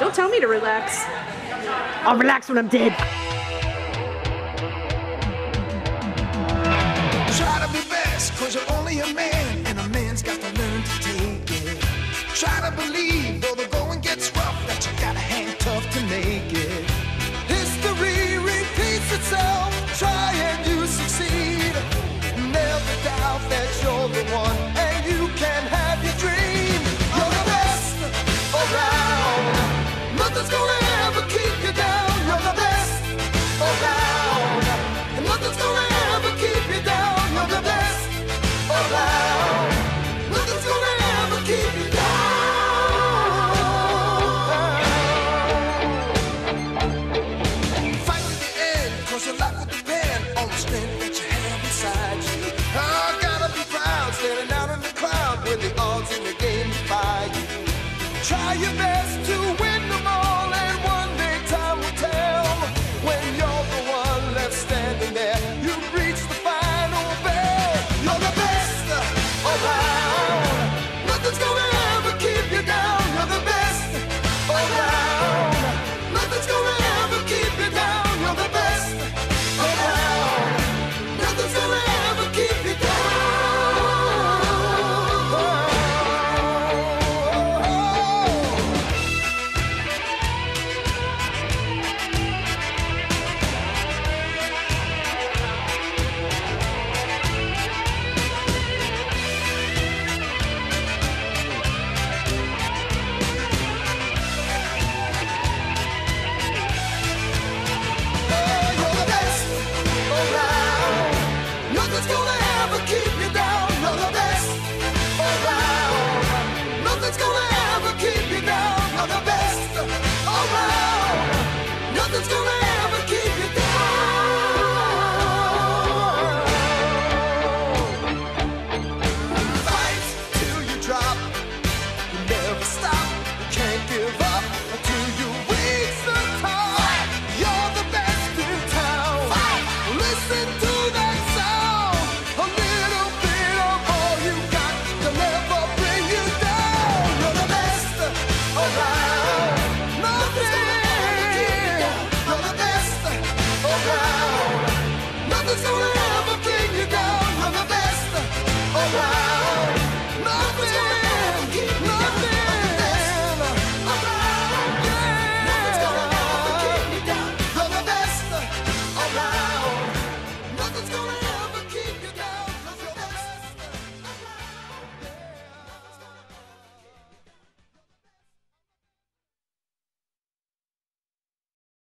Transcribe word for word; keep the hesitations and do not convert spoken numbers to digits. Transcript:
Don't tell me to relax. I'll relax when I'm dead. Try to be best, cause you're only a man, and a man's got to learn to take it. Try to believe